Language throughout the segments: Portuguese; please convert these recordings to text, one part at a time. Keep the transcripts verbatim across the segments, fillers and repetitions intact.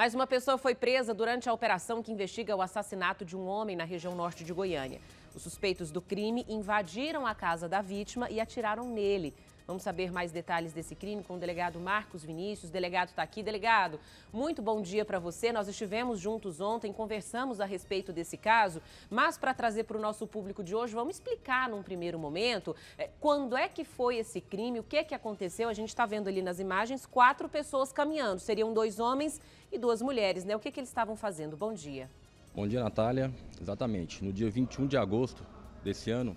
Mais uma pessoa foi presa durante a operação que investiga o assassinato de um homem na região norte de Goiânia. Os suspeitos do crime invadiram a casa da vítima e atiraram nele. Vamos saber mais detalhes desse crime com o delegado Marcos Vinícius. O delegado está aqui. Delegado, muito bom dia para você. Nós estivemos juntos ontem, conversamos a respeito desse caso, mas para trazer para o nosso público de hoje, vamos explicar num primeiro momento é, quando é que foi esse crime, o que é que aconteceu. A gente está vendo ali nas imagens quatro pessoas caminhando, seriam dois homens e duas mulheres, né? O que, que eles estavam fazendo? Bom dia. Bom dia, Natália. Exatamente. No dia vinte e um de agosto desse ano,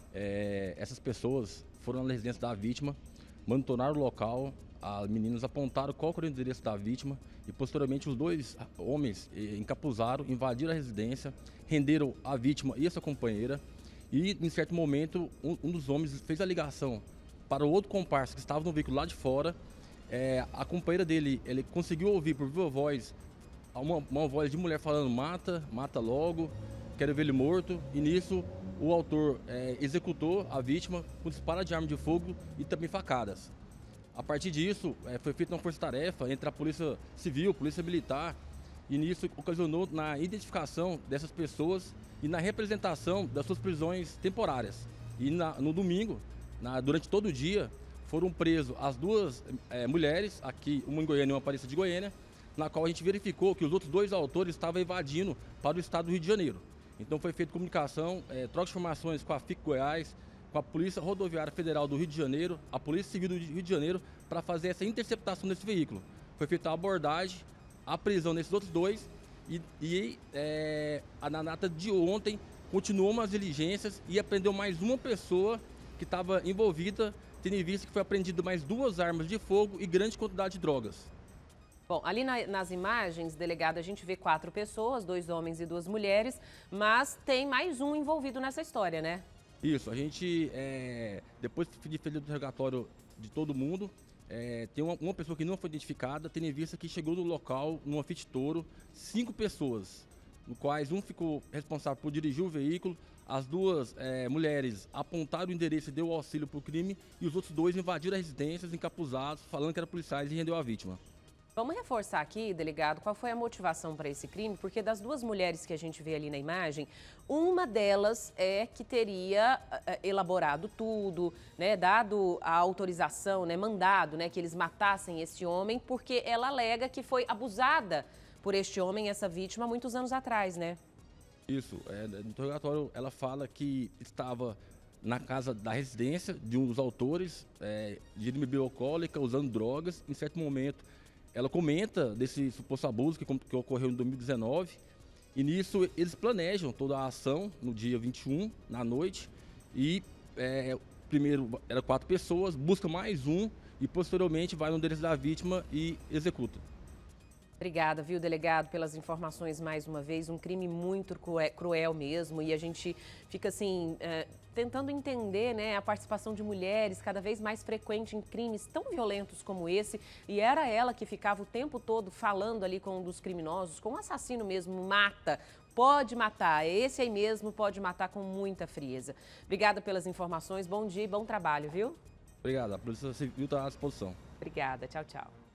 é, essas pessoas foram na residência da vítima, monitoraram o local, as meninas apontaram qual era o endereço da vítima e posteriormente os dois homens encapuzaram, invadiram a residência, renderam a vítima e a sua companheira e em certo momento um, um dos homens fez a ligação para o outro comparsa que estava no veículo lá de fora. É, a companheira dele, ele conseguiu ouvir por viva voz uma, uma voz de mulher falando mata, mata logo, quero ver ele morto, e nisso o autor é, executou a vítima com disparo de arma de fogo e também facadas. A partir disso, é, foi feita uma força-tarefa entre a Polícia Civil, Polícia Militar, e nisso ocasionou na identificação dessas pessoas e na representação das suas prisões temporárias. E na, no domingo, na, durante todo o dia, foram presos as duas é, mulheres, aqui uma em Goiânia e uma Aparecida de Goiânia, na qual a gente verificou que os outros dois autores estavam evadindo para o estado do Rio de Janeiro. Então foi feita comunicação, é, troca de informações com a F I C Goiás, com a Polícia Rodoviária Federal do Rio de Janeiro, a Polícia Civil do Rio de Janeiro, para fazer essa interceptação desse veículo. Foi feita a abordagem, a prisão desses outros dois e, e é, na data de ontem continuou as diligências e apreendeu mais uma pessoa que estava envolvida, tendo em vista que foi apreendido mais duas armas de fogo e grande quantidade de drogas. Bom, ali na, nas imagens, delegado, a gente vê quatro pessoas, dois homens e duas mulheres, mas tem mais um envolvido nessa história, né? Isso, a gente, é, depois de fazer o interrogatório de todo mundo, é, tem uma, uma pessoa que não foi identificada, tendo em vista que chegou no local, numa Fiat Toro, cinco pessoas, no quais um ficou responsável por dirigir o veículo, as duas é, mulheres apontaram o endereço e deu auxílio para o crime, e os outros dois invadiram as residências encapuzados, falando que eram policiais e rendeu a vítima. Vamos reforçar aqui, delegado, qual foi a motivação para esse crime, porque das duas mulheres que a gente vê ali na imagem, uma delas é que teria uh, elaborado tudo, né, dado a autorização, né, mandado, né, que eles matassem esse homem, porque ela alega que foi abusada por este homem, essa vítima, há muitos anos atrás, né? Isso, é, no interrogatório ela fala que estava na casa da residência de um dos autores, é, de bebida alcoólica, usando drogas, em certo momento. Ela comenta desse suposto abuso que, que ocorreu em dois mil e dezenove e nisso eles planejam toda a ação no dia vinte e um, na noite, e é, primeiro era quatro pessoas, busca mais um e posteriormente vai no endereço da vítima e executa. Obrigada, viu, delegado, pelas informações mais uma vez. Um crime muito cruel mesmo e a gente fica assim, é, tentando entender, né, a participação de mulheres cada vez mais frequente em crimes tão violentos como esse. E era ela que ficava o tempo todo falando ali com um dos criminosos, com o assassino mesmo, mata, pode matar, esse aí mesmo pode matar com muita frieza. Obrigada pelas informações, bom dia e bom trabalho, viu? Obrigado, a Polícia Civil está à disposição. Obrigada, tchau, tchau.